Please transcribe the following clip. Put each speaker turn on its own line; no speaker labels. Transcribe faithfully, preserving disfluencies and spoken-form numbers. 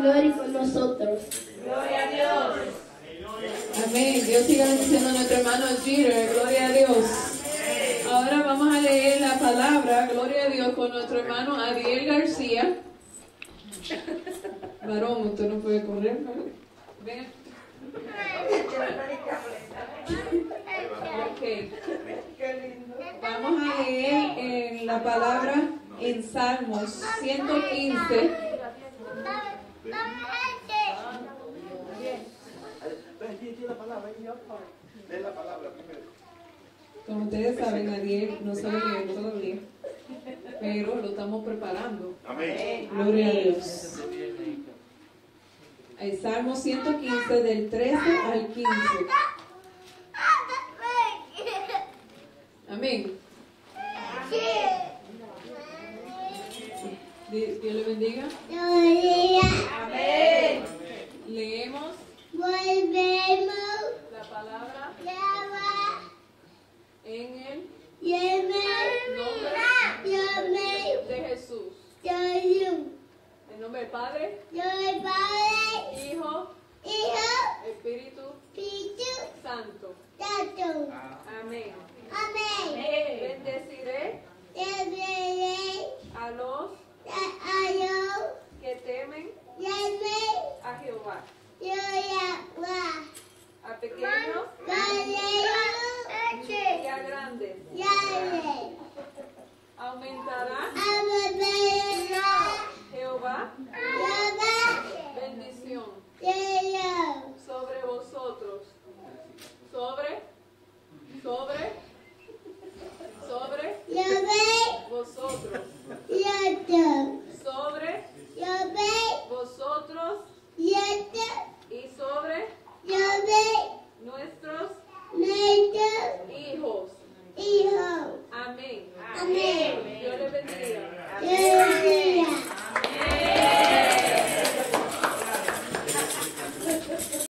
gloria con nosotros.
Gloria a Dios.
Amén. Dios siga bendiciendo a nuestro hermano Jeter. Gloria a Dios. Ahora vamos a leer la palabra, gloria a Dios, con nuestro hermano Adiel García. Varón, usted no puede correr, ¿no? Ven. Okay. Vamos a leer en la palabra en Salmos ciento quince. Como ustedes saben, Adiel no sabe leer todavía, pero lo estamos preparando.
Amén.
Gloria a Dios. El Salmo ciento quince del trece al quince. Amén. Dios le bendiga.
Amén.
Leemos
Volvemos
la palabra en el nombre de Jesús. En nombre del Padre, Hijo, Espíritu Santo. Amén. Bendeciré a los que temen a Jehová, a pequeños y a grandes. Aumentará